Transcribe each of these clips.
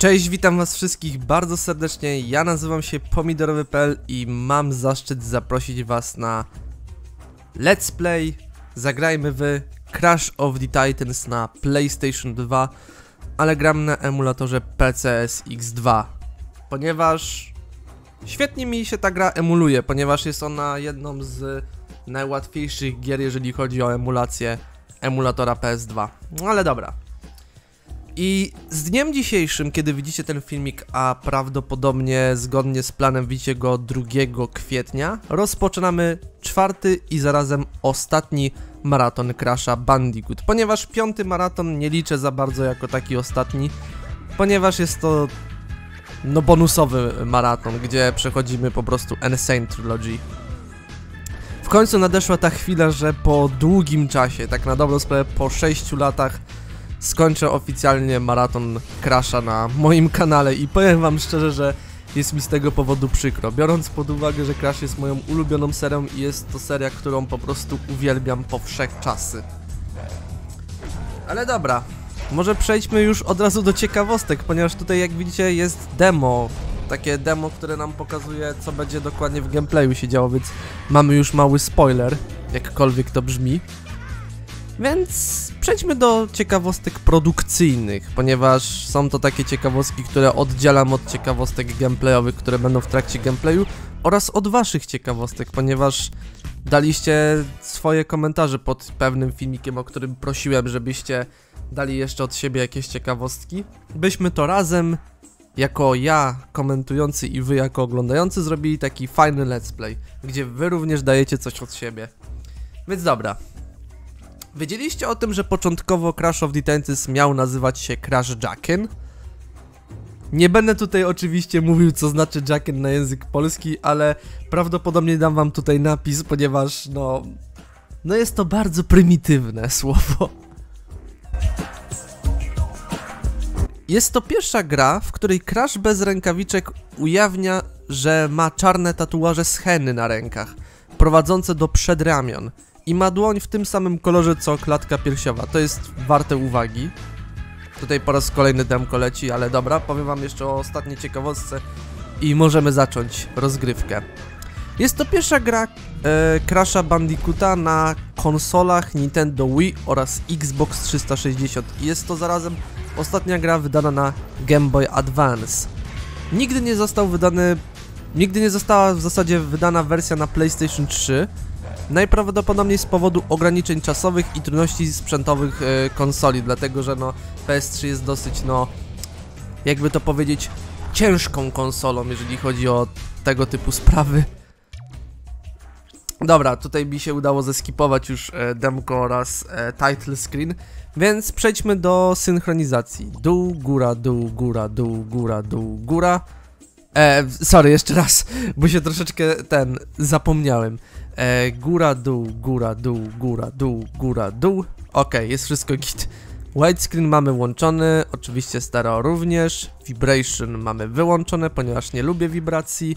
Cześć, witam was wszystkich bardzo serdecznie, ja nazywam się Pomidorowy.pl i mam zaszczyt zaprosić was na Let's Play. Zagrajmy w Crash of the Titans na PlayStation 2, ale gram na emulatorze PCSX2, ponieważ świetnie mi się ta gra emuluje, ponieważ jest ona jedną z najłatwiejszych gier, jeżeli chodzi o emulację emulatora PS2, no ale dobra. I z dniem dzisiejszym, kiedy widzicie ten filmik, a prawdopodobnie zgodnie z planem widzicie go 2 kwietnia, rozpoczynamy 4. i zarazem ostatni maraton Crasha Bandicoot, ponieważ 5. maraton nie liczę za bardzo jako taki ostatni, ponieważ jest to bonusowy maraton, gdzie przechodzimy po prostu Insane Trilogy. W końcu nadeszła ta chwila, że po długim czasie, tak na dobrą sprawę po 6 latach, skończę oficjalnie maraton Crasha na moim kanale i powiem wam szczerze, że jest mi z tego powodu przykro, biorąc pod uwagę, że Crash jest moją ulubioną serią i jest to seria, którą po prostu uwielbiam po wszechczasy. Ale dobra, może przejdźmy już od razu do ciekawostek, ponieważ tutaj jak widzicie jest demo, takie demo, które nam pokazuje, co będzie dokładnie w gameplayu się działo, więc mamy już mały spoiler, jakkolwiek to brzmi. Więc przejdźmy do ciekawostek produkcyjnych, ponieważ są to takie ciekawostki, które oddzielam od ciekawostek gameplayowych, które będą w trakcie gameplayu, oraz od waszych ciekawostek, ponieważ daliście swoje komentarze pod pewnym filmikiem, o którym prosiłem, żebyście dali jeszcze od siebie jakieś ciekawostki, byśmy to razem, jako ja komentujący i wy jako oglądający, zrobili taki fajny let's play, gdzie wy również dajecie coś od siebie. Więc dobra. Wiedzieliście o tym, że początkowo Crash of the Titans miał nazywać się Crash Jacken? Nie będę tutaj oczywiście mówił, co znaczy Jacken na język polski, ale prawdopodobnie dam wam tutaj napis, ponieważ no jest to bardzo prymitywne słowo. Jest to pierwsza gra, w której Crash bez rękawiczek ujawnia, że ma czarne tatuaże z henny na rękach, prowadzące do przedramion. I ma dłoń w tym samym kolorze co klatka piersiowa, to jest warte uwagi. Tutaj po raz kolejny demko leci, ale dobra, powiem wam jeszcze o ostatniej ciekawostce i możemy zacząć rozgrywkę. Jest to pierwsza gra Crasha Bandicoota na konsolach Nintendo Wii oraz Xbox 360 i jest to zarazem ostatnia gra wydana na Game Boy Advance. Nigdy nie została w zasadzie wydana wersja na PlayStation 3, najprawdopodobniej z powodu ograniczeń czasowych i trudności sprzętowych konsoli, dlatego że PS3 jest dosyć, jakby to powiedzieć, ciężką konsolą, jeżeli chodzi o tego typu sprawy. Dobra, tutaj mi się udało zeskipować już demko oraz title screen, więc przejdźmy do synchronizacji. Dół, góra, dół, góra, dół, góra, dół, góra. Sorry, jeszcze raz, bo się troszeczkę zapomniałem. Góra, dół, góra, dół, góra, dół, góra, dół. Okej, jest wszystko git. Widescreen mamy włączony, oczywiście stereo również. Vibration mamy wyłączone, ponieważ nie lubię wibracji.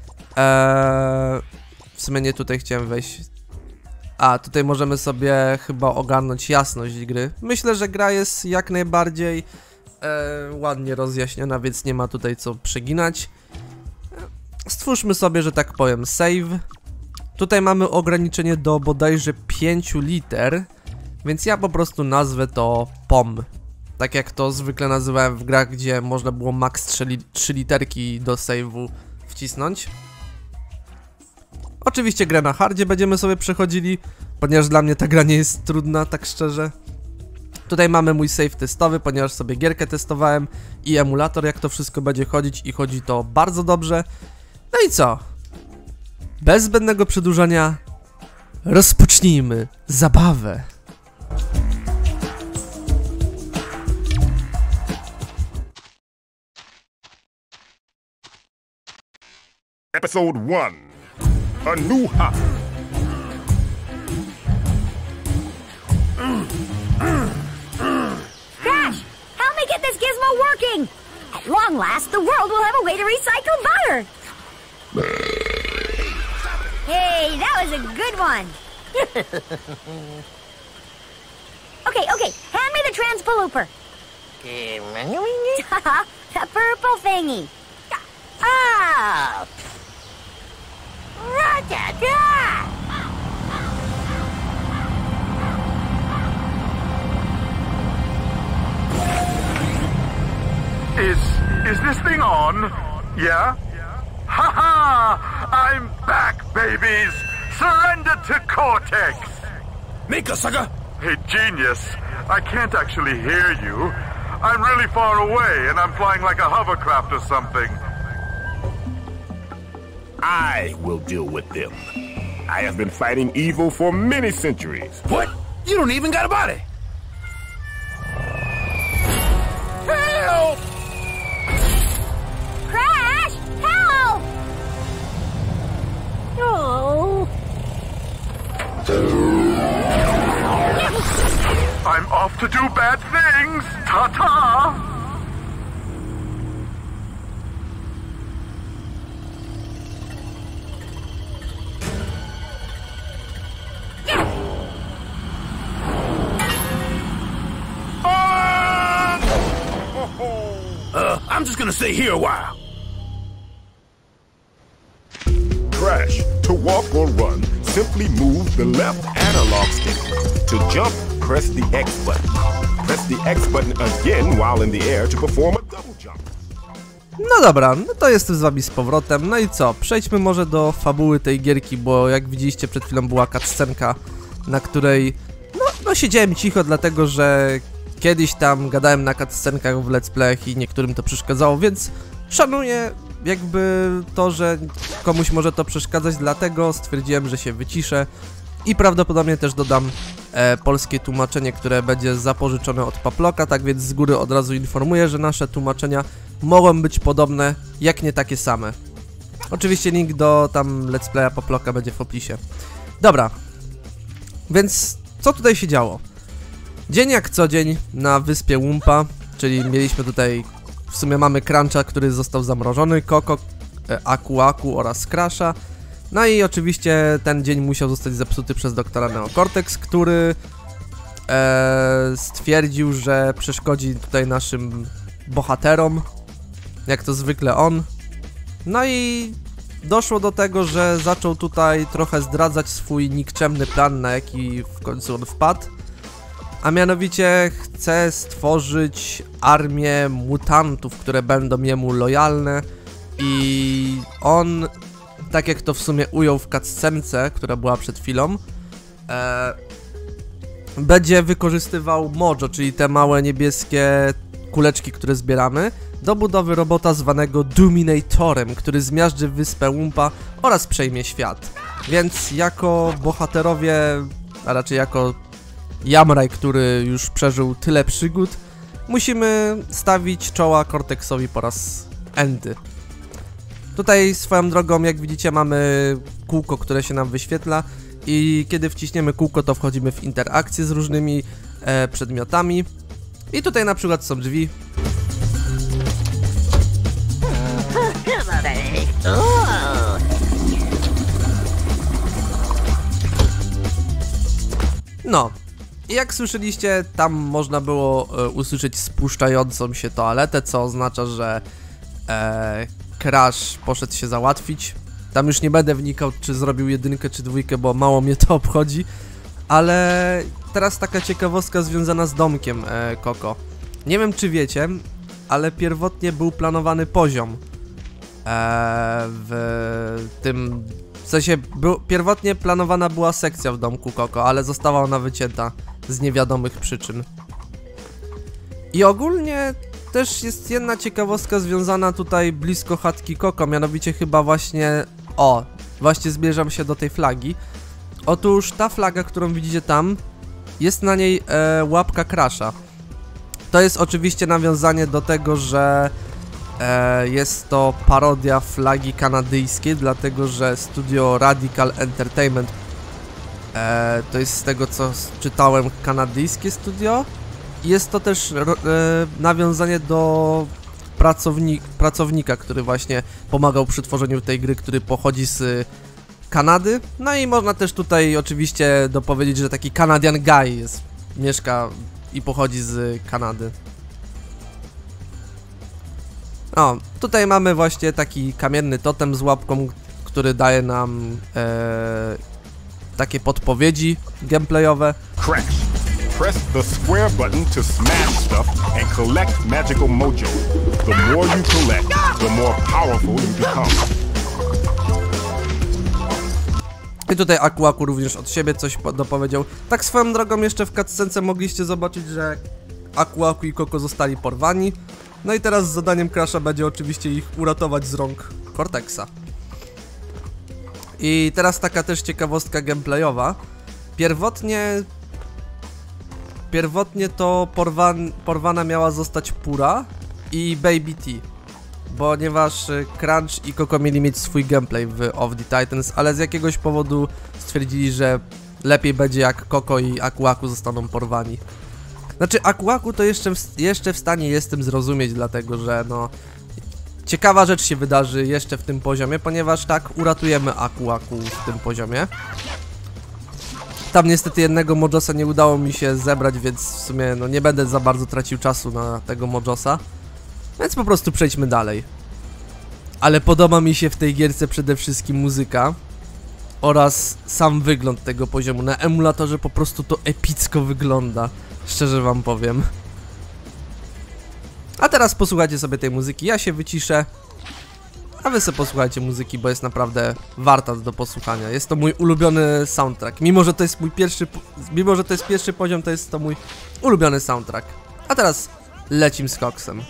W sumie nie tutaj chciałem wejść. A, tutaj możemy sobie chyba ogarnąć jasność gry. Myślę, że gra jest jak najbardziej ładnie rozjaśniona, więc nie ma tutaj co przeginać. Stwórzmy sobie, że tak powiem, save. Tutaj mamy ograniczenie do bodajże 5 liter, więc ja po prostu nazwę to POM. Tak jak to zwykle nazywałem w grach, gdzie można było max 3 literki do save'u wcisnąć. Oczywiście grę na hardzie będziemy sobie przechodzili, ponieważ dla mnie ta gra nie jest trudna, tak szczerze. Tutaj mamy mój save testowy, ponieważ sobie gierkę testowałem i emulator, jak to wszystko będzie chodzić i chodzi to bardzo dobrze. No i co? Bez zbędnego przedłużania rozpocznijmy zabawę. Episode 1. A New High. Crash! Help me get this gizmo working! At long last, the world will have a way to recycle butter! Hey, that was a good one! Okay, hand me the transpalooper. The purple thingy. Oh! Ra-da-da! Is this thing on? Yeah? Ha ha! I'm back, babies! Surrender to Cortex! Mika, sucker! Hey, genius, I can't actually hear you. I'm really far away, and I'm flying like a hovercraft or something. I will deal with them. I have been fighting evil for many centuries. What? You don't even got a body! Help! Crash! Help! Oh. I'm off to do bad things! Ta-ta! I'm just gonna stay here a while. Crash. To walk or run, simply move the left analog stick. To jump, press the X button. Press the X button again while in the air to perform a double jump. No dobra, no to jestem z wami z powrotem. No i co? Przejdźmy może do fabuły tej gierki, bo jak widzieliście przed chwilą była cutscenka, na której no siedziałem cicho, dlatego że kiedyś tam gadałem na cutscenkach w let's playach i niektórym to przeszkadzało, więc szanuję jakby to, że komuś może to przeszkadzać, dlatego stwierdziłem, że się wyciszę i prawdopodobnie też dodam polskie tłumaczenie, które będzie zapożyczone od Paploka, tak więc z góry od razu informuję, że nasze tłumaczenia mogą być podobne, jak nie takie same. Oczywiście link do tam let's playa Paploka będzie w opisie. Dobra, więc co tutaj się działo? Dzień jak co dzień na wyspie Wumpa, czyli mieliśmy tutaj, w sumie mamy Cruncha, który został zamrożony, Coco, Aku Aku oraz Crasha. No i oczywiście ten dzień musiał zostać zepsuty przez doktora Neocortex, który stwierdził, że przeszkodzi tutaj naszym bohaterom, jak to zwykle on. No i doszło do tego, że zaczął tutaj trochę zdradzać swój nikczemny plan, na jaki w końcu on wpadł. A mianowicie chce stworzyć armię mutantów, które będą jemu lojalne i on, tak jak to w sumie ujął w cutscence, która była przed chwilą, będzie wykorzystywał Mojo, czyli te małe niebieskie kuleczki, które zbieramy, do budowy robota zwanego Dominatorem, który zmiażdży wyspę Wumpa oraz przejmie świat. Więc jako bohaterowie, a raczej jako Jamraj, który już przeżył tyle przygód, musimy stawić czoła Cortexowi po raz enty. Tutaj swoją drogą, jak widzicie, mamy kółko, które się nam wyświetla i kiedy wciśniemy kółko, to wchodzimy w interakcję z różnymi przedmiotami. I tutaj na przykład są drzwi. No. I jak słyszeliście, tam można było usłyszeć spuszczającą się toaletę, co oznacza, że Crash poszedł się załatwić. Tam już nie będę wnikał, czy zrobił jedynkę, czy dwójkę, bo mało mnie to obchodzi. Ale teraz taka ciekawostka związana z domkiem Coco. Nie wiem, czy wiecie, ale pierwotnie był planowany poziom w tym... W sensie, pierwotnie planowana była sekcja w domku Coco, ale została ona wycięta z niewiadomych przyczyn. I ogólnie też jest jedna ciekawostka związana tutaj blisko chatki Coco, mianowicie chyba właśnie... O, właśnie zbierzam się do tej flagi. Otóż ta flaga, którą widzicie tam, jest na niej łapka Crasha. To jest oczywiście nawiązanie do tego, że jest to parodia flagi kanadyjskiej, dlatego że studio Radical Entertainment to jest, z tego co czytałem, kanadyjskie studio. Jest to też nawiązanie do pracownika, który właśnie pomagał przy tworzeniu tej gry, który pochodzi z Kanady. No i można też tutaj oczywiście dopowiedzieć, że taki Canadian guy mieszka i pochodzi z Kanady. O, tutaj mamy właśnie taki kamienny totem z łapką, który daje nam takie podpowiedzi gameplayowe. Crash. Press the square button to smash stuff and collect magical mojo. The more you collect, the more powerful you become. I tutaj Aku Aku również od siebie coś dopowiedział. Tak swoją drogą jeszcze w cutscence mogliście zobaczyć, że Aku Aku i Koko zostali porwani. No i teraz zadaniem Crasha będzie oczywiście ich uratować z rąk Cortexa. I teraz taka też ciekawostka gameplayowa. Pierwotnie to porwana miała zostać Pura i Baby T, ponieważ Crunch i Koko mieli mieć swój gameplay w Of the Titans, ale z jakiegoś powodu stwierdzili, że lepiej będzie jak Koko i Aku Aku zostaną porwani. Znaczy Aku Aku to jeszcze w stanie jestem zrozumieć, dlatego że no ciekawa rzecz się wydarzy jeszcze w tym poziomie, ponieważ tak uratujemy Aku Aku w tym poziomie. Tam niestety jednego Mojosa nie udało mi się zebrać, więc w sumie no nie będę za bardzo tracił czasu na tego Mojosa. Więc po prostu przejdźmy dalej. Ale podoba mi się w tej gierce przede wszystkim muzyka oraz sam wygląd tego poziomu. Na emulatorze po prostu to epicko wygląda, szczerze wam powiem. A teraz posłuchajcie sobie tej muzyki, ja się wyciszę, a wy sobie posłuchajcie muzyki, bo jest naprawdę warta do posłuchania. Jest to mój ulubiony soundtrack. Mimo że to jest pierwszy poziom, to jest to mój ulubiony soundtrack. A teraz lecim z koksem.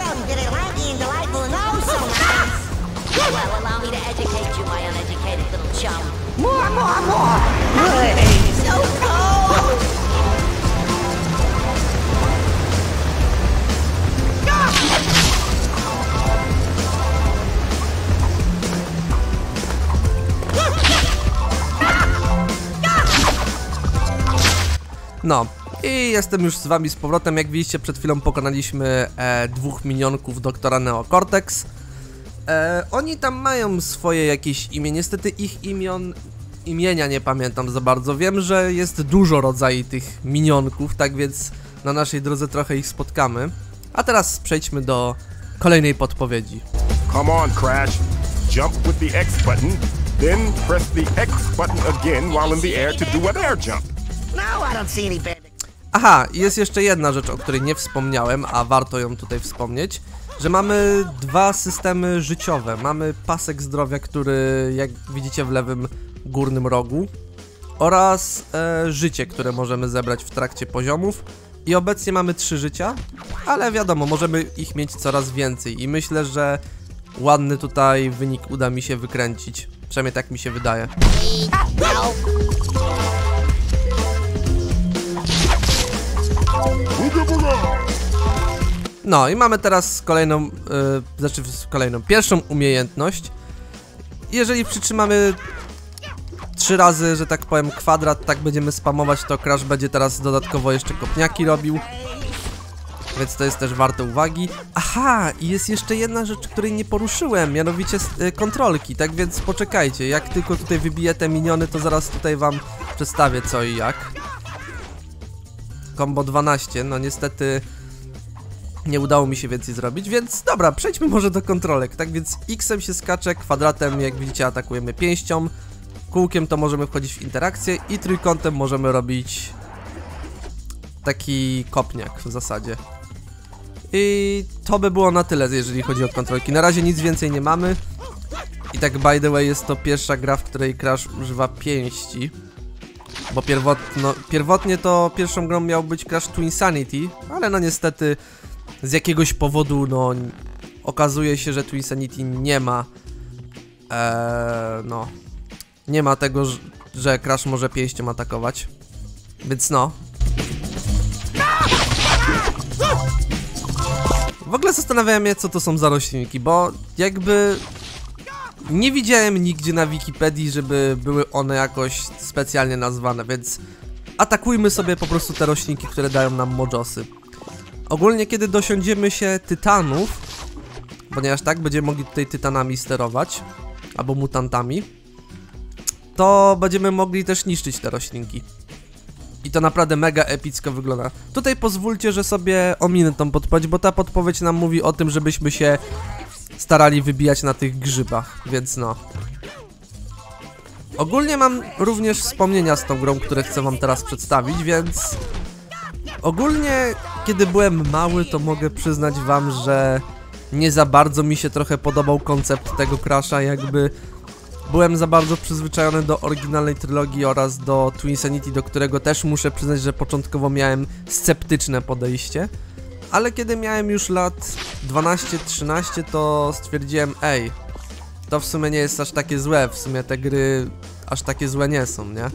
No, i jestem już z wami z powrotem. Jak widzicie, przed chwilą pokonaliśmy dwóch minionków doktora Neo Cortex. Oni tam mają swoje jakieś imię, niestety ich imienia nie pamiętam za bardzo. Wiem, że jest dużo rodzajów tych minionków, tak więc na naszej drodze trochę ich spotkamy. A teraz przejdźmy do kolejnej podpowiedzi. Come on, Crash. Jump with the X button, then press the X button again while in the air to do an air jump. Aha, jest jeszcze jedna rzecz, o której nie wspomniałem, a warto ją tutaj wspomnieć, że mamy dwa systemy życiowe. Mamy pasek zdrowia, który jak widzicie w lewym górnym rogu, oraz życie, które możemy zebrać w trakcie poziomów. I obecnie mamy 3 życia, ale wiadomo, możemy ich mieć coraz więcej i myślę, że ładny tutaj wynik uda mi się wykręcić. Przynajmniej tak mi się wydaje. No i mamy teraz pierwszą umiejętność. Jeżeli przytrzymamy 3 razy, że tak powiem, kwadrat, tak będziemy spamować, to Crash będzie teraz dodatkowo jeszcze kopniaki robił. Więc to jest też warte uwagi. Aha, i jest jeszcze jedna rzecz, której nie poruszyłem, mianowicie kontrolki, tak więc poczekajcie, jak tylko tutaj wybiję te miniony, to zaraz tutaj wam przedstawię co i jak. Combo 12, no niestety nie udało mi się więcej zrobić, więc dobra, przejdźmy może do kontrolek. Tak więc X-em się skacze, kwadratem jak widzicie atakujemy pięścią, kółkiem to możemy wchodzić w interakcję i trójkątem możemy robić taki kopniak w zasadzie. I to by było na tyle, jeżeli chodzi o kontrolki. Na razie nic więcej nie mamy. I tak by the way jest to pierwsza gra, w której Crash używa pięści. Bo pierwotnie to pierwszą grą miał być Crash Twinsanity, ale no niestety z jakiegoś powodu no okazuje się, że Twinsanity nie ma nie ma tego, że Crash może pięścią atakować. Więc no. W ogóle zastanawiałem się, co to są za roślinki, bo jakby nie widziałem nigdzie na Wikipedii, żeby były one jakoś specjalnie nazwane, więc atakujmy sobie po prostu te roślinki, które dają nam Mojosy. Ogólnie kiedy dosiądziemy się tytanów, ponieważ tak będziemy mogli tutaj tytanami sterować, albo mutantami, to będziemy mogli też niszczyć te roślinki. I to naprawdę mega epicko wygląda. Tutaj pozwólcie, że sobie ominę tą podpowiedź, bo ta podpowiedź nam mówi o tym, żebyśmy się starali wybijać na tych grzybach, więc no. Ogólnie mam również wspomnienia z tą grą, które chcę wam teraz przedstawić, więc... Ogólnie, kiedy byłem mały, to mogę przyznać wam, że nie za bardzo mi się trochę podobał koncept tego Crasha, jakby... Byłem za bardzo przyzwyczajony do oryginalnej trylogii oraz do Twinsanity, do którego też muszę przyznać, że początkowo miałem sceptyczne podejście. Ale kiedy miałem już lat 12-13, to stwierdziłem, ej, to w sumie nie jest aż takie złe, w sumie te gry aż takie złe nie są, nie?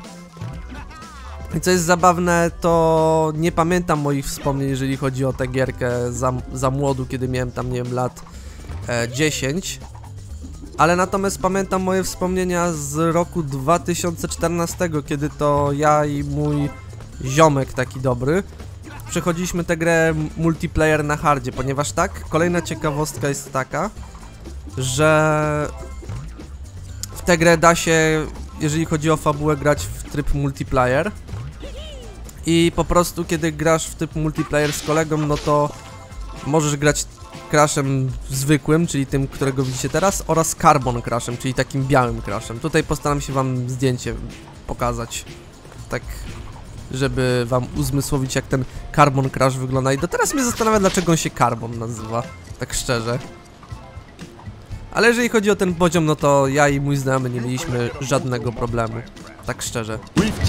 I co jest zabawne, to nie pamiętam moich wspomnień, jeżeli chodzi o tę gierkę za młodu, kiedy miałem tam, nie wiem, lat 10. Ale natomiast pamiętam moje wspomnienia z roku 2014, kiedy to ja i mój ziomek taki dobry przechodziliśmy tę grę multiplayer na hardzie, ponieważ tak, kolejna ciekawostka jest taka, że w tę grę da się, jeżeli chodzi o fabułę, grać w tryb multiplayer i po prostu kiedy grasz w tryb multiplayer z kolegą, no to możesz grać Crashem zwykłym, czyli tym, którego widzicie teraz, oraz Carbon Crashem, czyli takim białym Crashem. Tutaj postaram się wam zdjęcie pokazać, tak żeby wam uzmysłowić, jak ten Carbon Crash wygląda. I do teraz mnie zastanawia, dlaczego on się Carbon nazywa, tak szczerze. Ale jeżeli chodzi o ten poziom, no to ja i mój znajomy nie mieliśmy żadnego problemu, tak szczerze.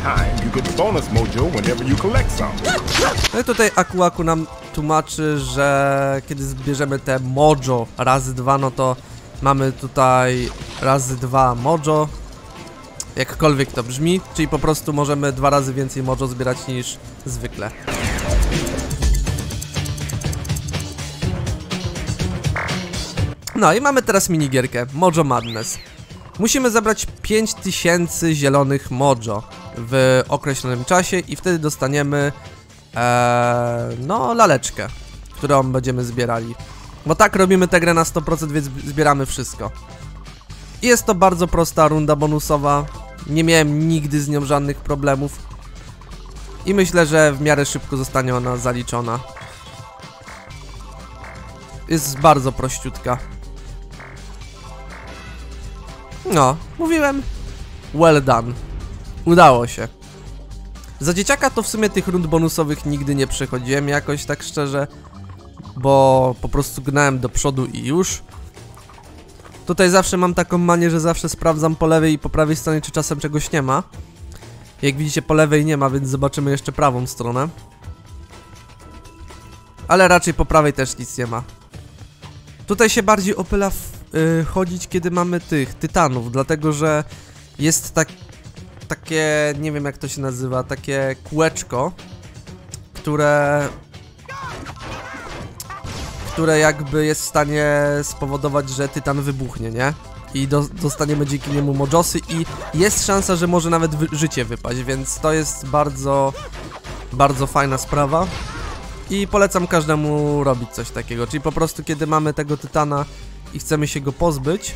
No i tutaj Aku nam tłumaczy, że kiedy zbierzemy te mojo razy 2, no to mamy tutaj razy 2 mojo, jakkolwiek to brzmi, czyli po prostu możemy 2 razy więcej mojo zbierać niż zwykle. No i mamy teraz minigierkę Mojo Madness. Musimy zebrać 5000 zielonych mojo w określonym czasie i wtedy dostaniemy no laleczkę, którą będziemy zbierali. Bo tak robimy tę grę na 100%, więc zbieramy wszystko. I jest to bardzo prosta runda bonusowa. Nie miałem nigdy z nią żadnych problemów. I myślę, że w miarę szybko zostanie ona zaliczona. Jest bardzo prościutka. No, mówiłem. Well done. Udało się. Za dzieciaka to w sumie tych rund bonusowych nigdy nie przechodziłem jakoś tak szczerze, bo po prostu gnałem do przodu i już. Tutaj zawsze mam taką manię, że zawsze sprawdzam po lewej i po prawej stronie, czy czasem czegoś nie ma. Jak widzicie, po lewej nie ma, więc zobaczymy jeszcze prawą stronę. Ale raczej po prawej też nic nie ma. Tutaj się bardziej opyla chodzić, kiedy mamy tych tytanów, dlatego że jest takie, nie wiem jak to się nazywa, takie kółeczko, które jakby jest w stanie spowodować, że tytan wybuchnie, nie? I dostaniemy dzięki niemu mojosy i jest szansa, że może nawet życie wypaść, więc to jest bardzo, bardzo fajna sprawa. I polecam każdemu robić coś takiego, czyli po prostu kiedy mamy tego tytana i chcemy się go pozbyć,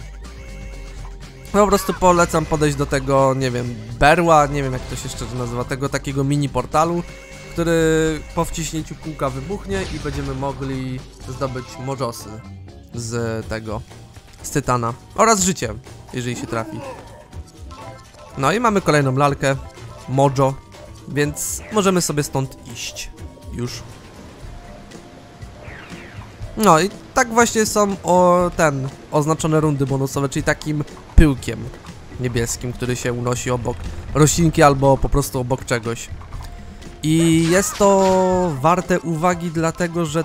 po prostu polecam podejść do tego, nie wiem, berła, nie wiem jak to się szczerze nazywa, tego takiego mini portalu, który po wciśnięciu kółka wybuchnie i będziemy mogli zdobyć mojosy z tytana oraz życie, jeżeli się trafi. No i mamy kolejną lalkę, mojo, więc możemy sobie stąd iść już. No i tak właśnie są oznaczone rundy bonusowe, czyli takim pyłkiem niebieskim, który się unosi obok roślinki albo po prostu obok czegoś. I jest to warte uwagi, dlatego że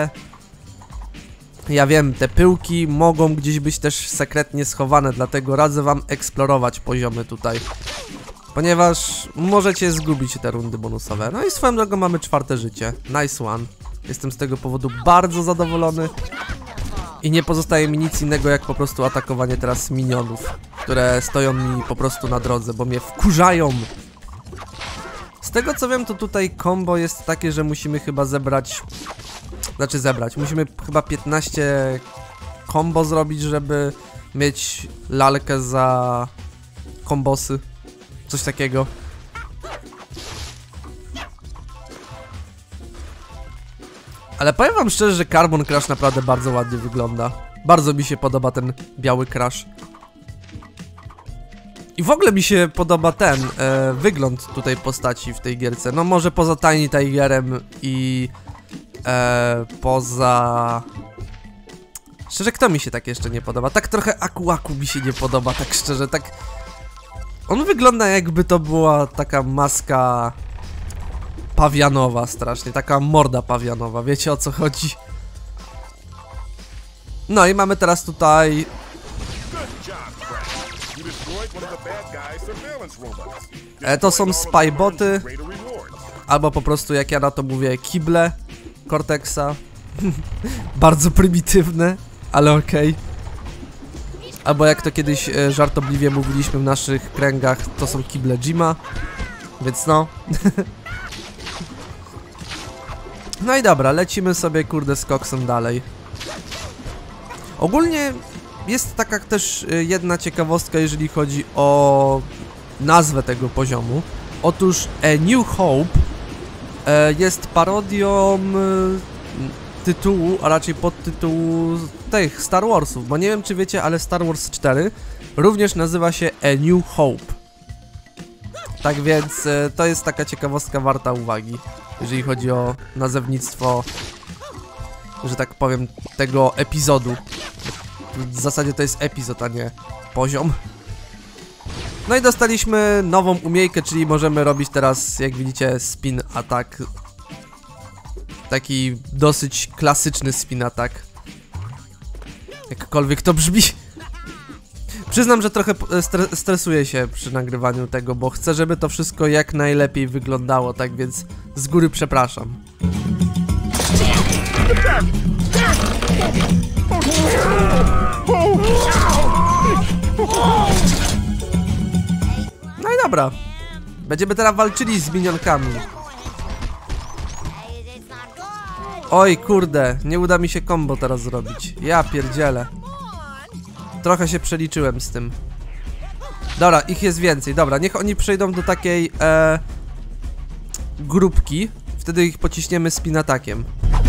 ja wiem, te pyłki mogą gdzieś być też sekretnie schowane, dlatego radzę wam eksplorować poziomy tutaj, ponieważ możecie zgubić te rundy bonusowe. No i swoją drogą mamy 4. życie. Nice one. Jestem z tego powodu bardzo zadowolony. I nie pozostaje mi nic innego jak po prostu atakowanie teraz minionów, które stoją mi po prostu na drodze, bo mnie wkurzają. Z tego co wiem, to tutaj combo jest takie, że musimy chyba musimy chyba 15 combo zrobić, żeby mieć lalkę za kombosy. Coś takiego. Ale powiem wam szczerze, że Carbon Crash naprawdę bardzo ładnie wygląda. Bardzo mi się podoba ten biały Crash. I w ogóle mi się podoba ten wygląd tutaj postaci w tej gierce. No może poza Tiny Tigerem i poza... Szczerze, kto mi się tak jeszcze nie podoba? Tak trochę Aku Aku mi się nie podoba, tak szczerze, tak... On wygląda jakby to była taka maska pawianowa strasznie, taka morda pawianowa, wiecie o co chodzi? No i mamy teraz tutaj... To są spyboty, albo po prostu, jak ja na to mówię, kible Cortexa. Bardzo prymitywne, ale okej. Albo jak to kiedyś żartobliwie mówiliśmy w naszych kręgach, to są kible Jima. Więc no. No i dobra, lecimy sobie kurde z koksem dalej. Ogólnie jest taka też jedna ciekawostka, jeżeli chodzi o nazwę tego poziomu. Otóż A New Hope jest parodią tytułu, a raczej podtytułu tych Star Warsów, bo nie wiem czy wiecie, ale Star Wars 4 również nazywa się A New Hope. Tak więc to jest taka ciekawostka warta uwagi, jeżeli chodzi o nazewnictwo, że tak powiem, tego epizodu. W zasadzie to jest epizod, a nie poziom. No i dostaliśmy nową umiejkę, czyli możemy robić teraz, jak widzicie, spin attack. Taki dosyć klasyczny spin attack. Jakkolwiek to brzmi. Przyznam, że trochę stresuję się przy nagrywaniu tego, bo chcę, żeby to wszystko jak najlepiej wyglądało, tak więc z góry przepraszam. No i dobra. Będziemy teraz walczyli z minionkami. Oj kurde, nie uda mi się combo teraz zrobić. Ja pierdzielę. Trochę się przeliczyłem z tym. Dobra, ich jest więcej. Dobra, niech oni przejdą do takiej grupki. Wtedy ich pociśniemy spin attackiem.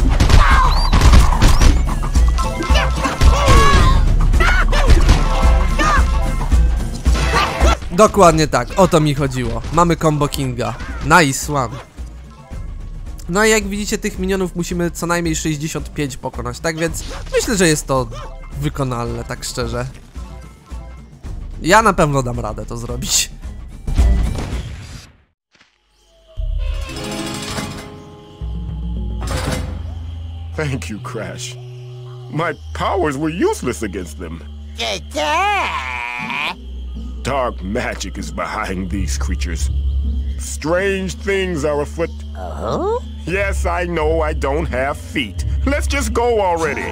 Dokładnie tak, o to mi chodziło. Mamy combo Kinga. Nice one. No i jak widzicie, tych minionów musimy co najmniej 65 pokonać, tak więc myślę, że jest to wykonalne, tak szczerze. Ja na pewno dam radę to zrobić. Thank you, Crash. My powers were useless against them. Dark magic is behind these creatures. Strange things are afoot. Yes, I know I don't have feet. Let's just go already.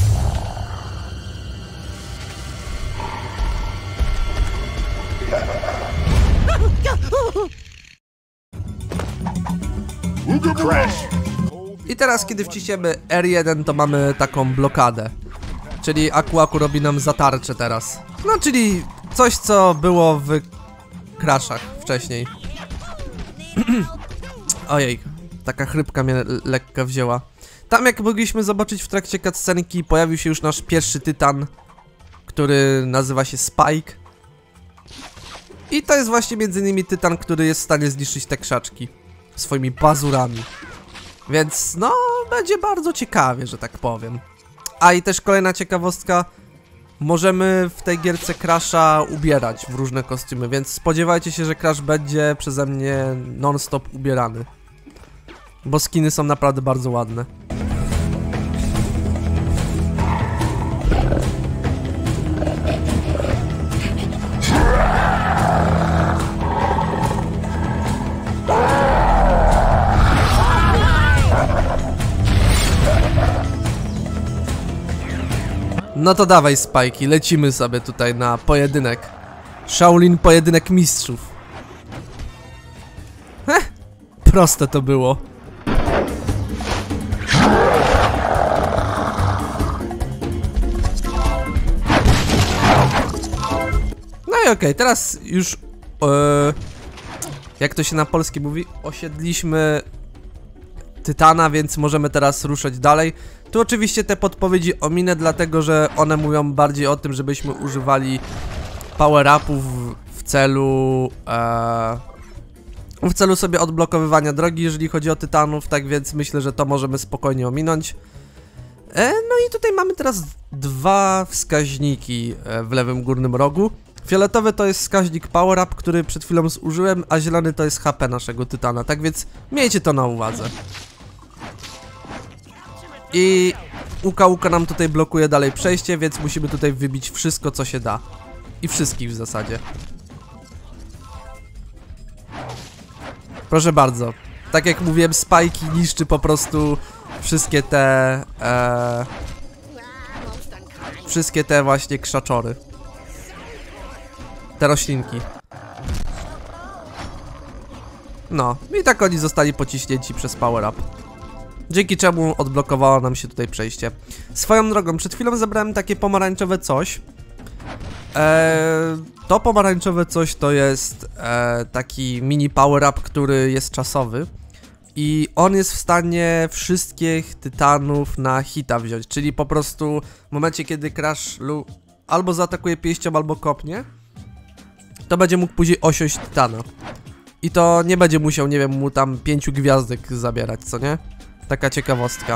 Crash. I teraz, kiedy wciśniemy R1, to mamy taką blokadę. Czyli Aku Aku robi nam zatarczę teraz. No, czyli coś, co było w Crashach wcześniej. Ojej, taka chrypka mnie lekka wzięła. Tam, jak mogliśmy zobaczyć w trakcie cutscenki, pojawił się już nasz pierwszy tytan, który nazywa się Spike. I to jest właśnie między innymi tytan, który jest w stanie zniszczyć te krzaczki swoimi pazurami. Więc no, będzie bardzo ciekawie, że tak powiem. A i też kolejna ciekawostka. Możemy w tej gierce Crasha ubierać w różne kostiumy, więc spodziewajcie się, że Crash będzie przeze mnie non-stop ubierany. Bo skiny są naprawdę bardzo ładne. No to dawaj, Spajki, lecimy sobie tutaj na pojedynek. Shaolin pojedynek mistrzów. Proste to było. No i okej, teraz już jak to się na polski mówi, osiedliśmy Tytana, więc możemy teraz ruszać dalej. Tu oczywiście te podpowiedzi ominę, dlatego że one mówią bardziej o tym, żebyśmy używali power-upów w celu sobie odblokowywania drogi, jeżeli chodzi o Tytanów, tak więc myślę, że to możemy spokojnie ominąć. No i tutaj mamy teraz dwa wskaźniki w lewym górnym rogu. Fioletowy to jest wskaźnik power up, który przed chwilą zużyłem, a zielony to jest HP naszego Tytana, tak więc miejcie to na uwadze. I Uka nam tutaj blokuje dalej przejście, więc musimy tutaj wybić wszystko, co się da. I wszystkich w zasadzie. Proszę bardzo. Tak jak mówiłem, Spajki niszczy po prostu wszystkie te... wszystkie te właśnie krzaczory. Te roślinki. No, i tak oni zostali pociśnięci przez power up. Dzięki czemu odblokowało nam się tutaj przejście. Swoją drogą, przed chwilą zebrałem takie pomarańczowe coś. To pomarańczowe coś to jest taki mini power up, który jest czasowy. I on jest w stanie wszystkich Tytanów na hita wziąć. Czyli po prostu w momencie, kiedy Crash albo zaatakuje pięścią, albo kopnie, to będzie mógł później osiąść Tytana. I to nie będzie musiał, nie wiem, mu tam 5 gwiazdek zabierać, co nie? Taka ciekawostka.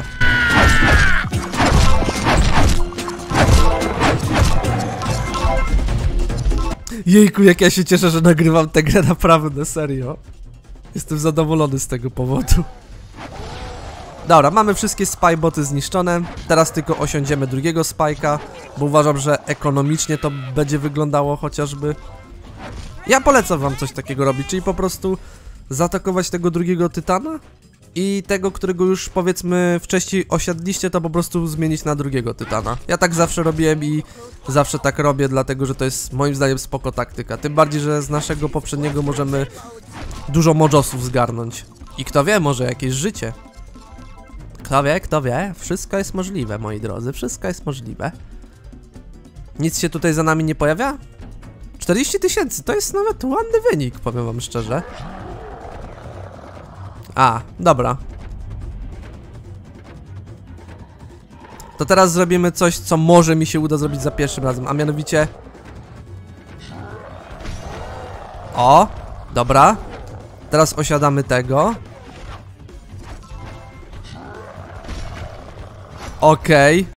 Jejku, jak ja się cieszę, że nagrywam tę grę naprawdę, serio. Jestem zadowolony z tego powodu. Dobra, mamy wszystkie spyboty zniszczone. Teraz tylko osiądziemy drugiego spajka, bo uważam, że ekonomicznie to będzie wyglądało chociażby. Ja polecam wam coś takiego robić, czyli po prostu zaatakować tego drugiego Tytana i tego, którego już powiedzmy wcześniej osiadliście, to po prostu zmienić na drugiego Tytana. Ja tak zawsze robiłem i zawsze tak robię, dlatego że to jest moim zdaniem spoko taktyka. Tym bardziej, że z naszego poprzedniego możemy dużo mojosów zgarnąć. I kto wie, może jakieś życie. Kto wie, wszystko jest możliwe, moi drodzy, wszystko jest możliwe. Nic się tutaj za nami nie pojawia? 40 000, to jest nawet ładny wynik, powiem wam szczerze. A, dobra. To teraz zrobimy coś, co może mi się uda zrobić za pierwszym razem, a mianowicie... O, dobra. Teraz osiadamy tego. Okej.